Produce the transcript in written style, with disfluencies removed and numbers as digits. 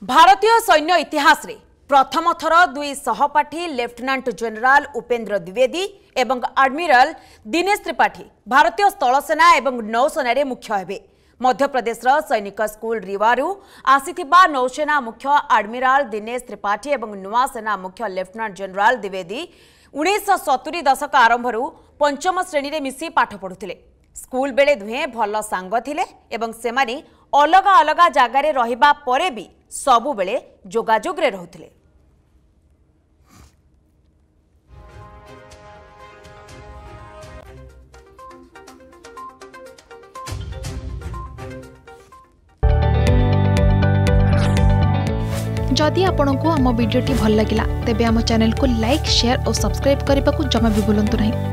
भारतीय सैन्य इतिहास रे प्रथम थर दुई सहपाठी लेफ्टिनेंट जनरल उपेंद्र द्विवेदी एवं आडमिरल दिनेश त्रिपाठी भारतीय स्थलसेना एवं नौसेना रे मुख्य हेबे। मध्य प्रदेश सैनिक स्कूल रिवारू आसीथिबा नौसेना मुख्य आडमिरल दिनेश त्रिपाठी एवं नुआ सेना मुख्य लेफ्टिनेंट जनरल द्विवेदी 1970 दशक आरंभ पंचम श्रेणी रे मिसी पाठ पढ़ुथिले। स्कूल बेले दुहे भल सांग थिले एवं सेमानी अलगा अलगा जगार रहिबा परे भी सबु बेले जोगाजोग रे रहुथिले। जदि आपंक आम भिडी भल लगा तेब आम चैनल को लाइक शेयर और सब्सक्राइब करने को जमा भी भूलु नहीं।